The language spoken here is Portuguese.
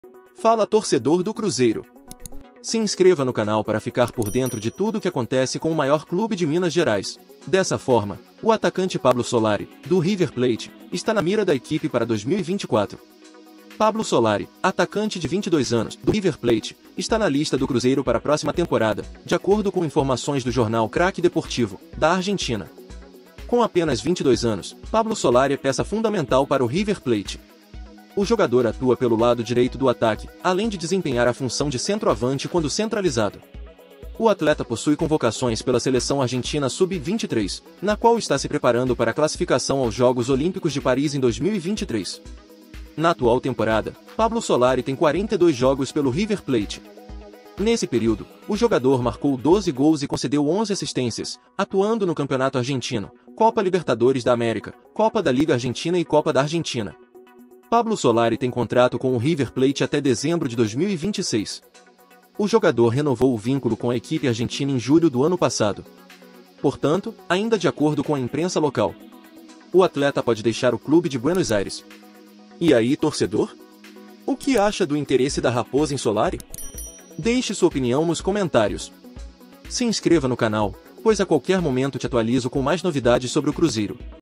Fala, torcedor do Cruzeiro! Se inscreva no canal para ficar por dentro de tudo o que acontece com o maior clube de Minas Gerais. Dessa forma, o atacante Pablo Solari, do River Plate, está na mira da equipe para 2024. Pablo Solari, atacante de 22 anos, do River Plate, está na lista do Cruzeiro para a próxima temporada, de acordo com informações do jornal Crack Deportivo, da Argentina. Com apenas 22 anos, Pablo Solari é peça fundamental para o River Plate. O jogador atua pelo lado direito do ataque, além de desempenhar a função de centroavante quando centralizado. O atleta possui convocações pela seleção argentina sub-23, na qual está se preparando para a classificação aos Jogos Olímpicos de Paris em 2023. Na atual temporada, Pablo Solari tem 42 jogos pelo River Plate. Nesse período, o jogador marcou 12 gols e concedeu 11 assistências, atuando no Campeonato Argentino, Copa Libertadores da América, Copa da Liga Argentina e Copa da Argentina. Pablo Solari tem contrato com o River Plate até dezembro de 2026. O jogador renovou o vínculo com a equipe argentina em julho do ano passado. Portanto, ainda de acordo com a imprensa local, o atleta pode deixar o clube de Buenos Aires. E aí, torcedor? O que acha do interesse da Raposa em Solari? Deixe sua opinião nos comentários. Se inscreva no canal, pois a qualquer momento te atualizo com mais novidades sobre o Cruzeiro.